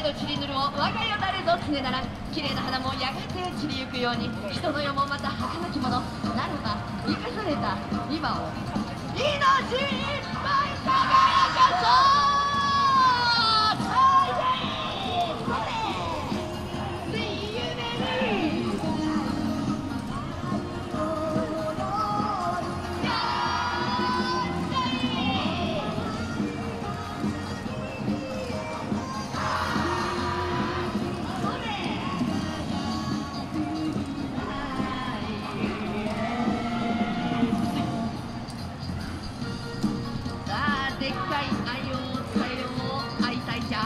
と散りぬるも我が世なれぞ常なら綺麗な花もやがて散りゆくように人の世もまた儚きものならば生かされた今を命いっぱい輝かそうでっかい愛を伝えよう会いたいじゃ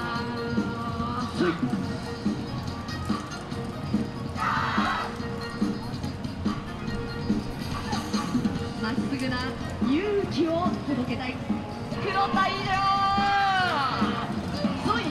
まっすぐな勇気を届けたい黒太陽そい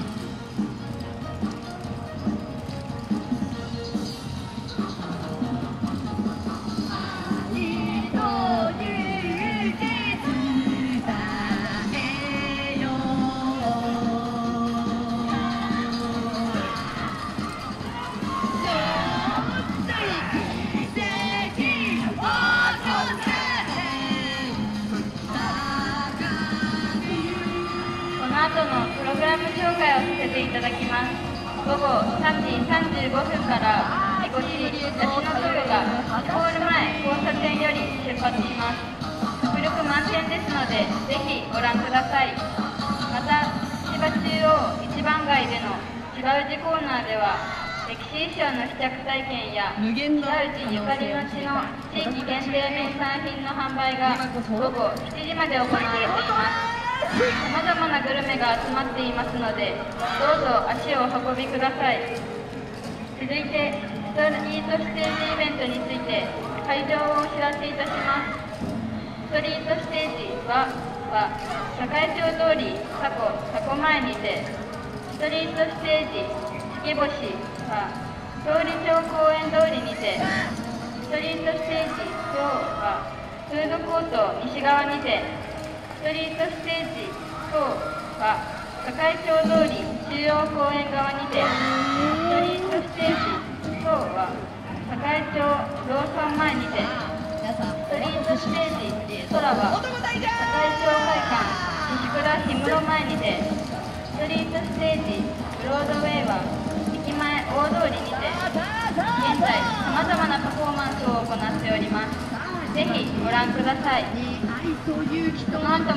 後のプログラム紹介をさせていただきます。午後3時35分からみこしヤシのトロがシホール前交差点より出発します。迫力満点ですのでぜひご覧ください。また芝中央一番街での芝打ちコーナーでは歴史衣装の試着体験や芝打ちゆかりの地の地域限定名産品の販売が午後7時まで行われています。さまざまなグルメが集まっていますのでどうぞ足をお運びください。続いてストリートステージイベントについて会場をお知らせいたします。ストリートステージは堺町通りタコ前にて、ストリートステージ月星は通り町公園通りにて、ストリートステージ今日はフードコート西側にて、ストリートステージ今日は堺町通り中央公園側にて、ストリートステージ今日は堺町ローソン前にて、ストリートステージ空は堺町会館西倉氷室前にて、ストリートステージブロードウェイは駅前大通りにて、現在さまざまなパフォーマンスを行っております。ぜひご覧ください。その後も中央公園ステージで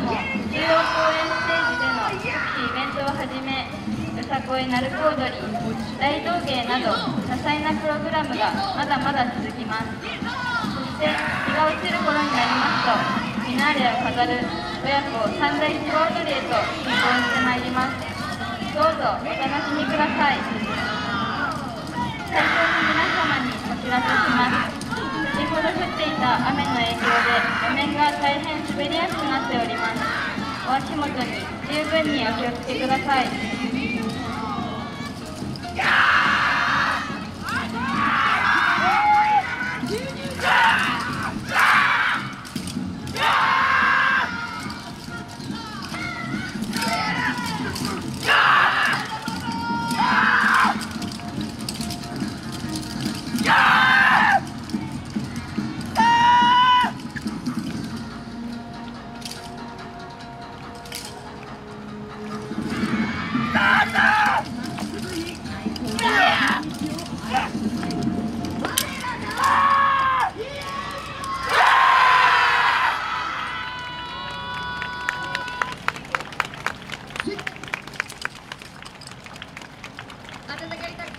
の各種イベントをはじめ、よさこい鳴子踊り、大道芸など多彩なプログラムがまだまだ続きます。そして日が落ちる頃になりますとフィナーレを飾る親子三大スポーツリーと進行してまいります。どうぞお楽しみください。会場の皆様にお知らせします。先ほど降っていた雨の影響で路面が大変滑りやすくなっております。お足元に十分にお気をつけください。 温かい